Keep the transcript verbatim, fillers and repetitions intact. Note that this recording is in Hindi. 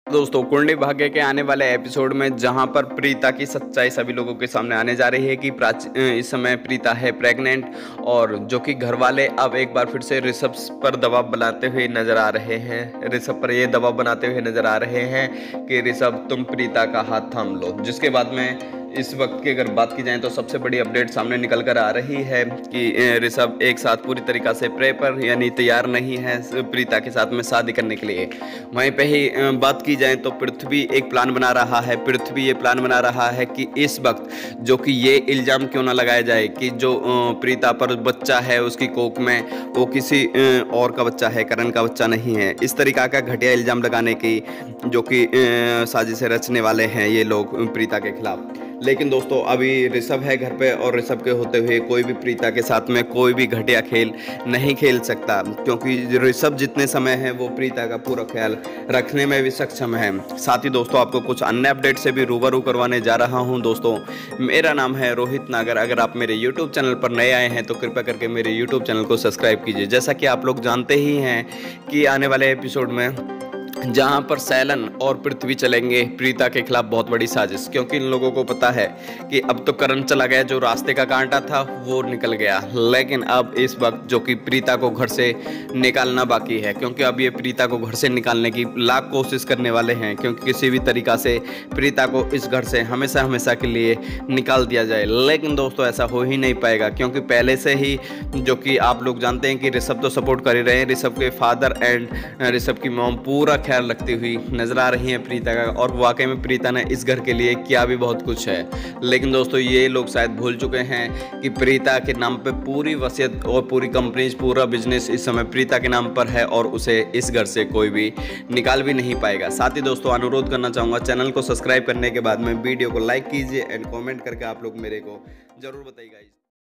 दोस्तों कुंडली भाग्य के आने वाले एपिसोड में जहां पर प्रीता की सच्चाई सभी लोगों के सामने आने जा रही है कि प्राची इस समय प्रीता है प्रेग्नेंट, और जो कि घर वाले अब एक बार फिर से ऋषभ पर दबाव बनाते हुए नजर आ रहे हैं। ऋषभ पर ये दबाव बनाते हुए नजर आ रहे हैं कि ऋषभ तुम प्रीता का हाथ थाम लो। जिसके बाद में इस वक्त की अगर बात की जाए तो सबसे बड़ी अपडेट सामने निकल कर आ रही है कि ऋषभ एक साथ पूरी तरीक़ा से प्रे पर यानी तैयार नहीं है प्रीता के साथ में शादी करने के लिए। वहीं पे ही बात की जाए तो पृथ्वी एक प्लान बना रहा है पृथ्वी ये प्लान बना रहा है कि इस वक्त जो कि ये इल्ज़ाम क्यों ना लगाया जाए कि जो प्रीता पर बच्चा है उसकी कोख में वो किसी और का बच्चा है, करण का बच्चा नहीं है। इस तरीक़ा का घटिया इल्ज़ाम लगाने की जो कि साजिशें रचने वाले हैं ये लोग प्रीता के खिलाफ। लेकिन दोस्तों अभी ऋषभ है घर पे और ऋषभ के होते हुए कोई भी प्रीता के साथ में कोई भी घटिया खेल नहीं खेल सकता, क्योंकि ऋषभ जितने समय है वो प्रीता का पूरा ख्याल रखने में भी सक्षम है। साथ ही दोस्तों आपको कुछ अन्य अपडेट से भी रूबरू करवाने जा रहा हूं। दोस्तों मेरा नाम है रोहित नागर। अगर आप मेरे यूट्यूब चैनल पर नए आए हैं तो कृपया करके मेरे यूट्यूब चैनल को सब्सक्राइब कीजिए। जैसा कि आप लोग जानते ही हैं कि आने वाले एपिसोड में जहां पर सैलन और पृथ्वी चलेंगे प्रीता के खिलाफ बहुत बड़ी साजिश, क्योंकि इन लोगों को पता है कि अब तो करण चला गया, जो रास्ते का कांटा था वो निकल गया, लेकिन अब इस वक्त जो कि प्रीता को घर से निकालना बाकी है, क्योंकि अब ये प्रीता को घर से निकालने की लाख कोशिश करने वाले हैं, क्योंकि किसी भी तरीक़ा से प्रीता को इस घर से हमेशा हमेशा के लिए निकाल दिया जाए। लेकिन दोस्तों ऐसा हो ही नहीं पाएगा, क्योंकि पहले से ही जो कि आप लोग जानते हैं कि ऋषभ तो सपोर्ट कर ही रहे हैं, ऋषभ के फादर एंड ऋषभ की मॉम पूरा ख्याल रखती हुई नजर आ रही है प्रीता का, और वाकई में प्रीता ने इस घर के लिए किया भी बहुत कुछ है। लेकिन दोस्तों ये लोग शायद भूल चुके हैं कि प्रीता के नाम पे पूरी वसीयत और पूरी कंपनी पूरा बिजनेस इस समय प्रीता के नाम पर है, और उसे इस घर से कोई भी निकाल भी नहीं पाएगा। साथ ही दोस्तों अनुरोध करना चाहूँगा, चैनल को सब्सक्राइब करने के बाद में वीडियो को लाइक कीजिए एंड कॉमेंट करके आप लोग मेरे को जरूर बताइएगा।